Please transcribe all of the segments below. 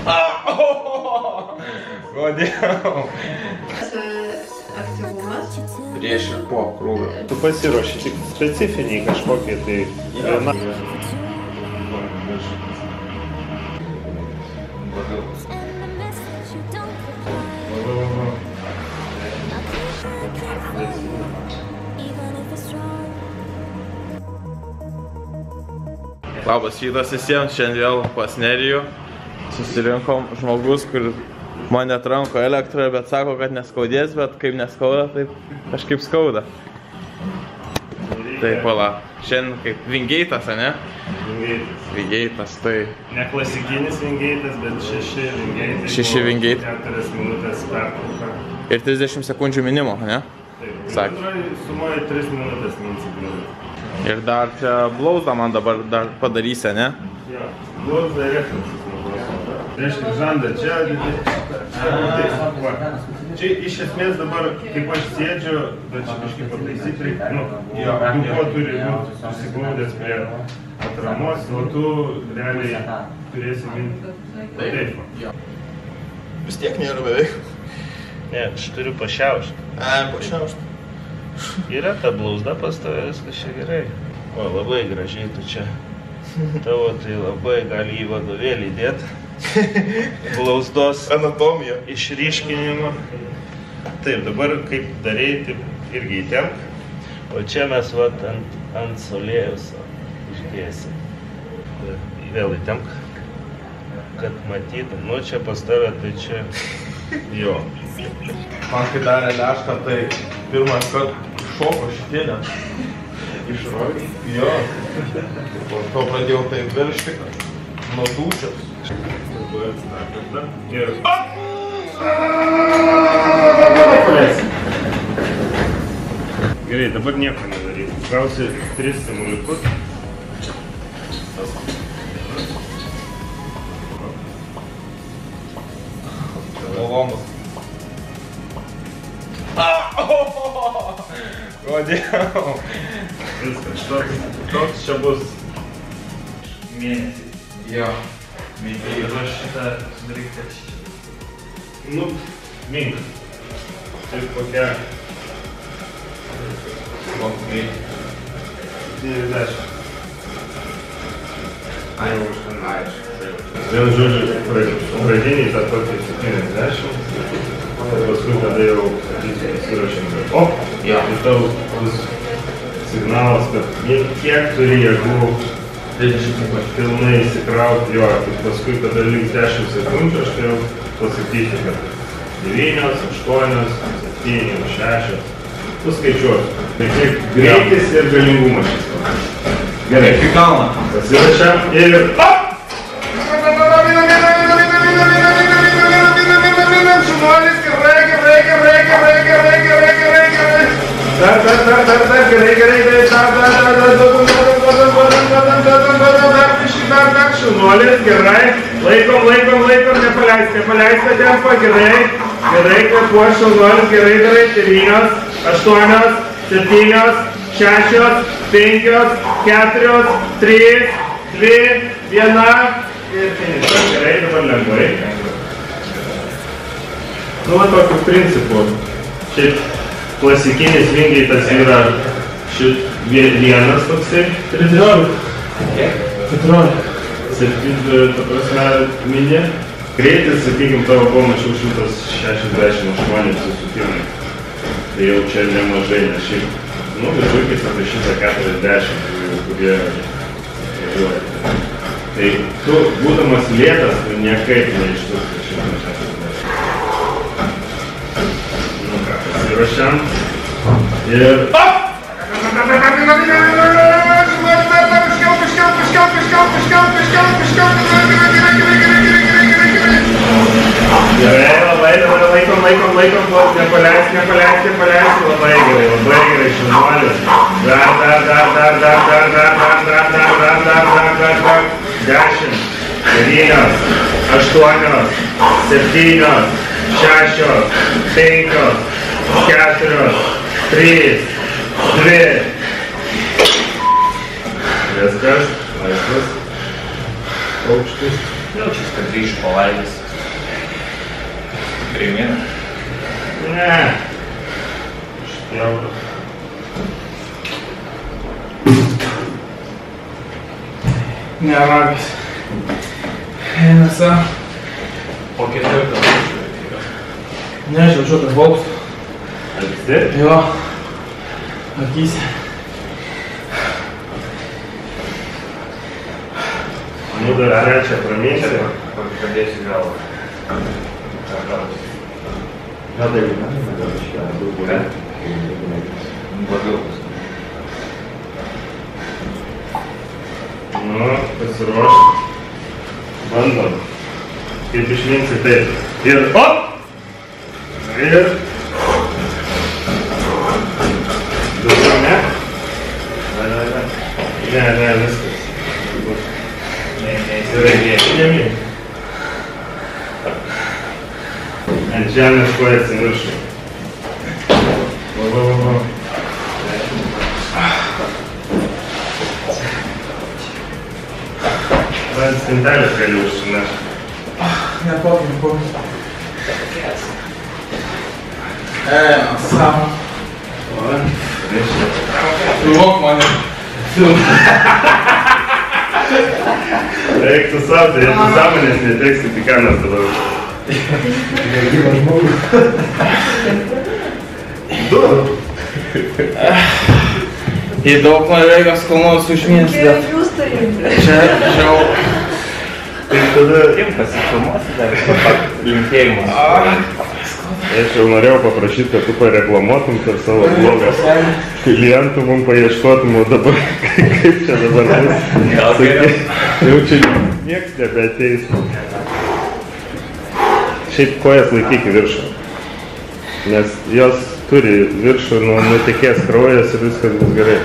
Kodėl? Aktyvumas. Prieš ir po krūvio. Tu pasiruoši tik specifiniai kažkokie tai... Labas rytas visiems, šiandien vėl pas Nerijų. Susirinkom žmogus, kur man netranko elektrą, bet sako, kad neskaudės, bet kaip neskauda, taip kažkaip skauda. Tai pala, šiandien kaip Wingeitas, ne? Wingeitas. Wingeitas, tai... Ne klasikinis Wingeitas, bet 6 Wingeitai. 6 Wingeitai. 4 minutės pertrauka. Ir 30 sekundžių minimo, ne? Taip. Sumoja 3 minutės minci. Ir dar čia blauzdą man dabar dar padarysi, ne? Jo, blauzdą rektas. Reiškia, žanda čia, čia iš esmės dabar, kaip aš sėdžiu, bet čia kažkaip pataisyti reikia, dupo turi būti susiglaudęs prie atramos, o tu realiai turėsi minti taip. Vis tiek nėra beveik. Ne, aš turiu pašiaušti. Pašiaušti. Yra ta blauzda pas tave, viskas čia gerai. O, labai gražiai tu čia. Tavo tai labai gali į vadovėlį dėti. Blauzdos Anatomija. Išryškinimą. Taip, dabar kaip darei, taip irgi įtemp. O čia mes vat ant solėjuso išdėsim. Vėl įtemp, kad matytum. Nu, čia pas tave, tai čia... Jo. Man kai darė lešką, tai pirmas kart šoko šitienę. Išrovė. Jo. Po to pradėjau taip veršti, nuo dūčios. Ir... Gerai, dabar nieko nedaryt. Gausi 3 simuliukus. Malonus. Kodėl? Viskas, toks čia bus mėnesį. Jo. Ir aš šitą sudarykti čia. Nu, mink. Taip kokia... 90. Vėl žodžiu, pradiniai tą tokį 70. Paskui, kada jau įsirašėm. O! Ir tau bus signalas, kad kiek turi jėgų pilnai įsikrauti jo. Paskui, kada liks 10 sekundžių, aš jau pasakysiu, kad 9, 8, 7, 6. Tu skaičiuosiu. Tai kiek greitis ir galingumas šis. Gerai, kaip kalna. Pasirašėm ir... Šumolis, gerai. Dar, šumolis, gerai. Laikom, nepaleista tempą, gerai, kvepuos, šumolis, gerai, 9, 8, 7, 6, 5, 4, 3, 2, 1 ir finišas, gerai, dabar lengvai. Nu, va tokiu principu. Šiaip klasikinis Wingeitas yra vienas toksai 30. 14. 7, ta prasme, minė. Greitis, sakykim, tavo pamačiau 168 susukimai. Tai jau čia nemažai, nes šiaip, nu, vidurkis apie 140, kurie važiuoja. Tai tu, būdamas lėtas, tu niekaip neištrūksi 140. Nu ką, pasiruošiam. Ir... Gerai, labai, laikom, nepaleist, labai gerai, šumolis. Dar, 10, 9, 8, 7, 6, 5, 4, 3, 2. Viskas, laisvas, aukštis. Jaučiasi, kad grįžu palaidys. Priimina? Ne. Špjaudas. Neragas. Eina savo. Po 4 Nežinau, žiūrėt, balsų. Anksti? Jo. Akysi. Nu, dar trečią pramėsi. Pradėsiu galvą. Gal tai negalime, gal iškia, daugiau. Labiau. Nu, pasiruoš. Bandom. Kaip išminsi taip. Ir op! Ir... Daugiau ne? Ne, viskas. Neįsivaizduoju. Ant žemės kojas į viršų. Va. Ant spintelės gali užsinešti. Nepokį. Savo. Filmuok mane. Reiktų savo, tai jeigu sąmonės neteksi, tai ką mes tada? Du. Į daug Norvegijos kalnus užmins, bet čia žiau. Tai tada... Kim pasifilmuosi dar linkėjimus? Aš jau norėjau paprašyti, kad tu pareklamuotum per savo blogą klientų, mums paieškotum, o dabar kaip čia dabar bus? Gal geriau? Jau čia nieks nebeateis. Šiaip kojas laikyk į viršų, nes jos turi viršų, nutekės kraujas ir viskas bus gerai.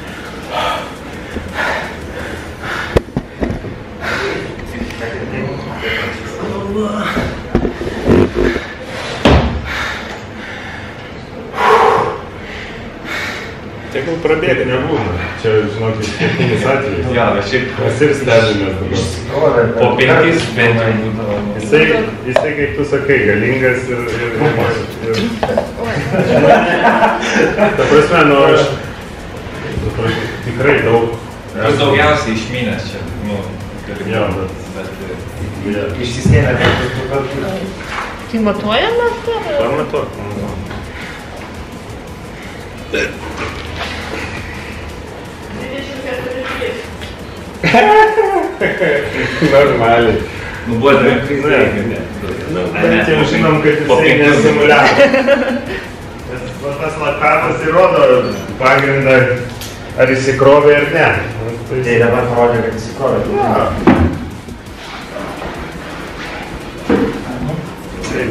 Tegul prabėga, nebūna. Čia, žinok, išskirtinis atvejis. Jo, bet šiaip... Mes ir stebimės dabar. Po 5 bent jau būdavo. Jisai, kaip tu sakai, galingas ir... Ta prasme, nu aš... Tikrai daug... Aš daugiausiai išmynęs čia, nu... Jo, bet... Išsiskėlė net tų kartų. Tai matuojame? Pamatuok. Normaliai. Nu, buvo dar krizai, ne? Bet jau žinom, kad jisai nesimuliavo. Nes tas lakatas įrodo pagrindą, ar įsikrovė ar ne. Tai dabar parodė, kad įsikrovė. Taip.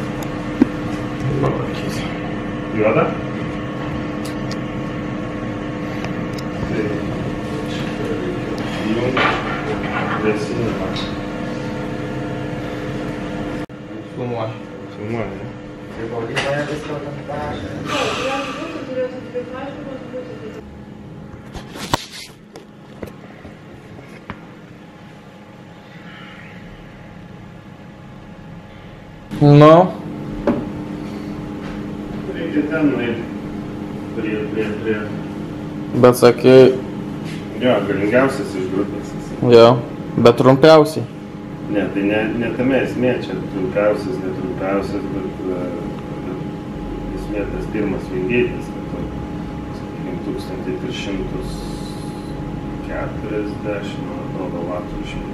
Juoda? Filmuoju. Filmuoju, ne? Tai valdyboje viską tam parašė. Nu. Reikia ten nueiti. Prie. Bet sakai, Jo, galingiausias iš grupės. jo, bet trumpiausiai. Ne, tai ne tame esmė, čia trumpiausias, netrumpiausias, bet esmė tas pirmas vingeitis, kad, sakykime, 1340, man atrodo, vatų išmė.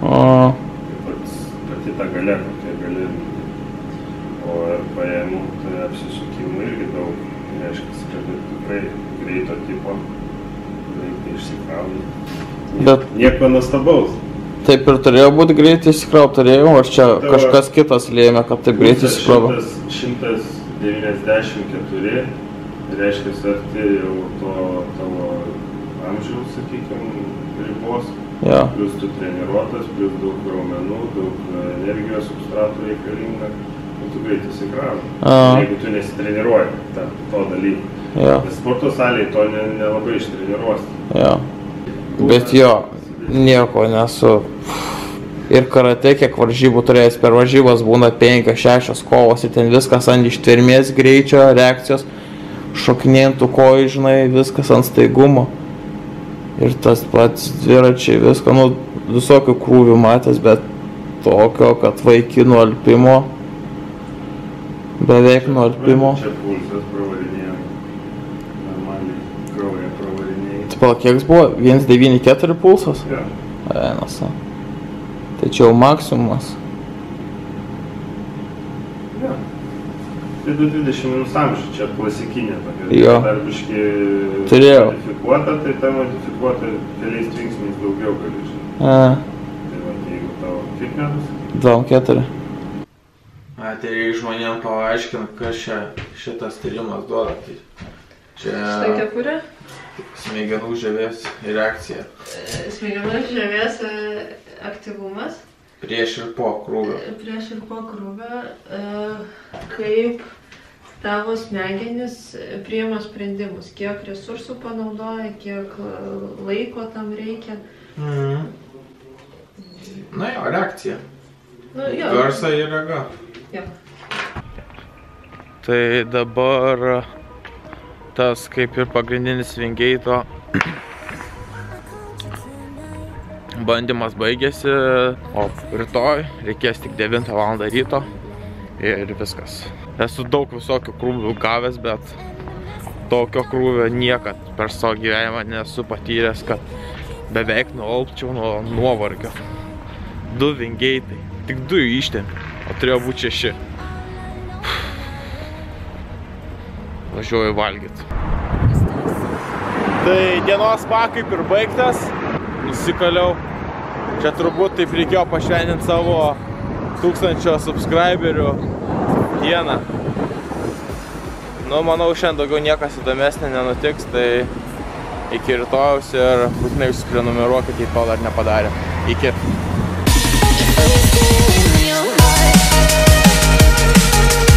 Pati ta galia, kokia gali. O RPM tai apsisukimų irgi daug. Reiškia, kad tikrai greito tipo reikia išsikraudyti. Nieko nuostabaus. Taip ir turėjo būti greitai įsikraut, turėjau, ar čia kažkas kitas lėmė, kad taip greitai įsikrauvo? 194, reiškia, arti jau to tavo amžiaus, sakykime, ribos. Ja. Plius tu treniruotas, plius daug raumenų, daug energijos substratų reikalinga. Tu greitai įsikrauvi. Jeigu tu nesitreniruoji to dalyko. Ja. Nes sporto salėje to nelabai ištreniruosi. Ja. Bet jo, nieko nesu Ir karate, kiek varžybų turėjęs, per varžybas būna 5-6 kovos ir ten viskas ant ištvermės greičio, reakcijos, šokinėjantų kojų, žinai, viskas ant staigumo. Ir tas pats dviračiai, viską, nu, visokių krūvių matęs, bet tokio, kad vaikinų alpimo, beveik nuo alpimo. Čia pulsas pravarinėjo, normaliai kraują pravarinėjai. Tai pala, kiek buvo? 1,94 pulsas? Jo. Einasa. Tai čia jau maksimumas. Jo. Tai 220 minus amžių, čia klasikinė tokia. Jo. Dar biški Turėjau. modifikuota, tai ta modifikuota keliais tvinksniais daugiau gali, žinai. Tai va, jeigu tavo kiek metus? 2,4. Tai reikia žmonėm paaiškinti, kas šitas tyrimas duoda. Tai čia Štai kepurė? smegenų žievės reakcija. Smegenų žievės aktyvumas. Prieš ir po krūvio. Prieš ir po krūvio. Kaip tavo smegenys priima sprendimus. Kiek resursų panaudoja, kiek laiko tam reikia. Na jo, reakcija. Nu, jo. Garsą ir rega. Jo. Tai dabar tas kaip ir pagrindinis Wingate'o bandymas baigėsi, o rytoj reikės tik 9 val. Ryto ir viskas. Esu daug visokių krūvių gavęs, bet tokio krūvio niekad per savo gyvenimą nesu patyręs, kad beveik nualpčiau nuo nuovargio. 2 Wingate'ai, tik 2 ištempė, o turėjo būti 6. Važiuoju valgyti. Tai dienos spa kaip ir baigtas. Nusikaliau. Čia turbūt taip reikėjo pašventinti savo 1000 subscriberių dieną. Nu, manau, šiandien daugiau niekas įdomesnė nenutiks, tai iki rytojaus ir būtinai užsiprenumeruokite, jei to dar nepadarė. Iki.